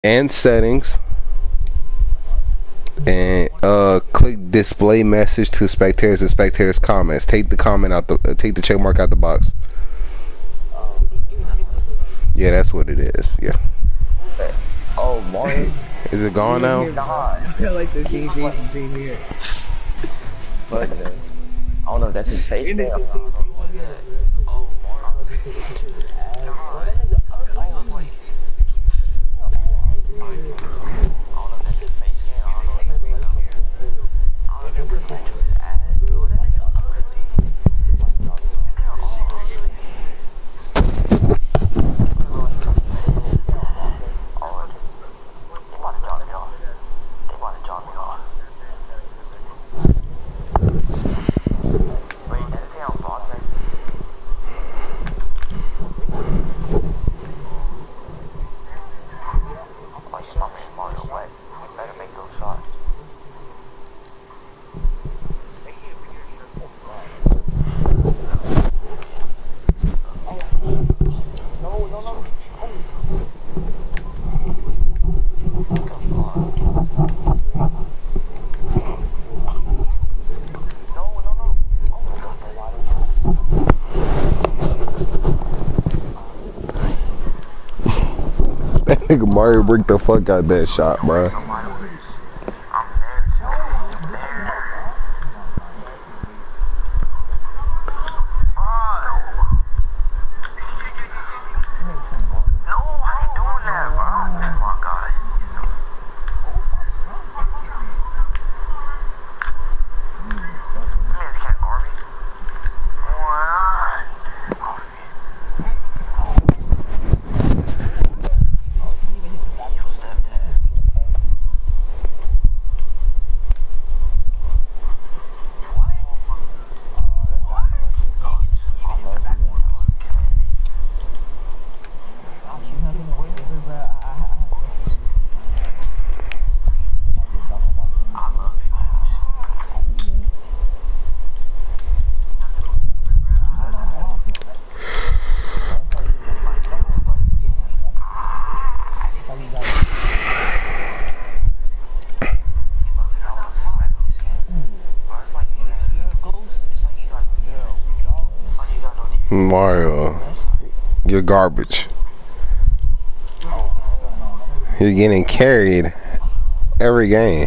and settings, and click display message to spectators and spectators comments. Take the comment out the take the check mark out the box. Yeah, that's what it is. Yeah. Oh, Mario. Is it gone now? Nah. I like the same face and same hair. Fuck that. I don't know if that's his face. In the There. same face and hair, bro. That nigga Mario bricked the fuck out that shot, bro. Mario, you're garbage. You're getting carried every game.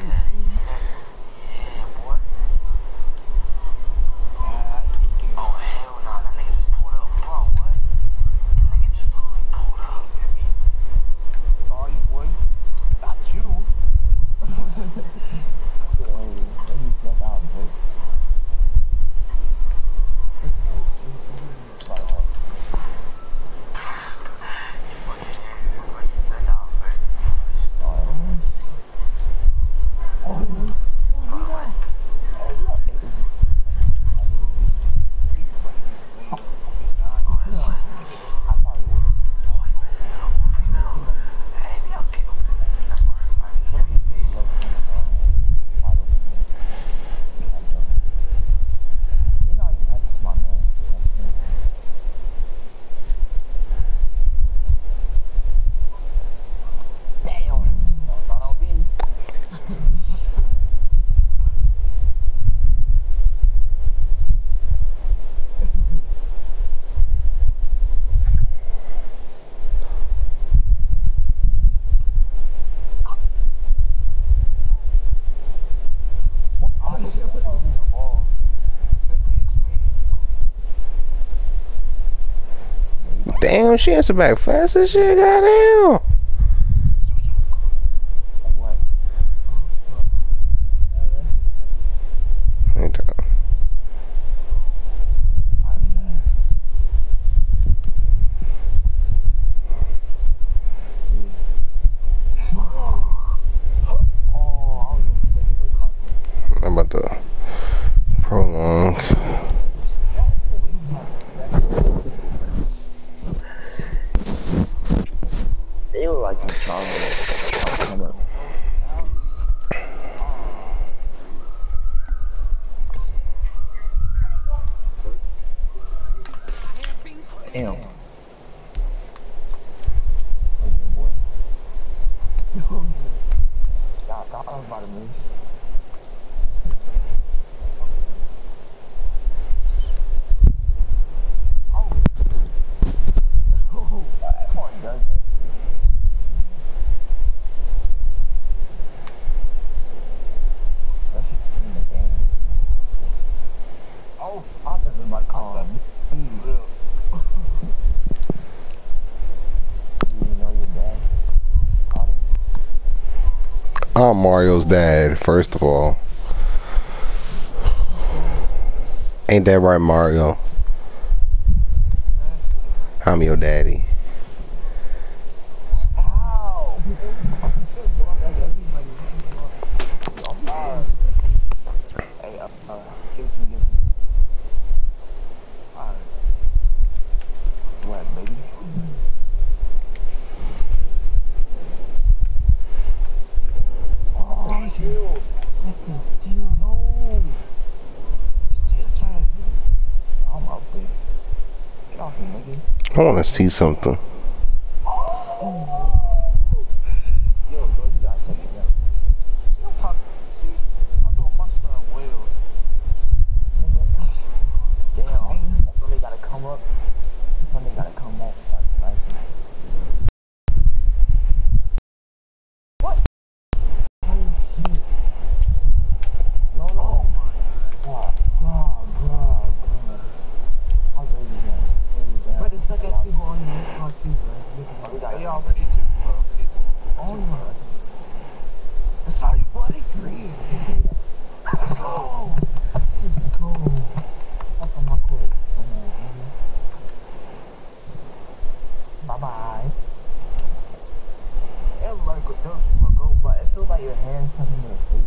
Damn, she answered back fast as shit, goddamn. I'm about to prolong. They Y'all was about to miss. Oh, that one does that. Especially in the game. Oh, I thought it was about to call him. You know your dad? Caught him. I'm Mario's dad, first of all. Ain't that right, Mario? I'm your daddy. Ow! Hey, give it to me. Alright. What, baby? Oh, steal! That's a steal, no! Steal trash, nigga. I'm up there. Get off me, nigga. I want to see something. Oh. Yo, bro, you gotta set it up. See, I'm doing my son well. Damn, that's when they gotta come up. That's when they gotta come up and start slicing. What? Oh shit. No, no. Oh my god. God. How great is that? But it's stuck at people on the car too, bro. They already took, bro. Oh my. That's how you buddy. Let's go. Let's go. Up on my court. Bye-bye. It looks like a go, but it feels like your hands touching the face.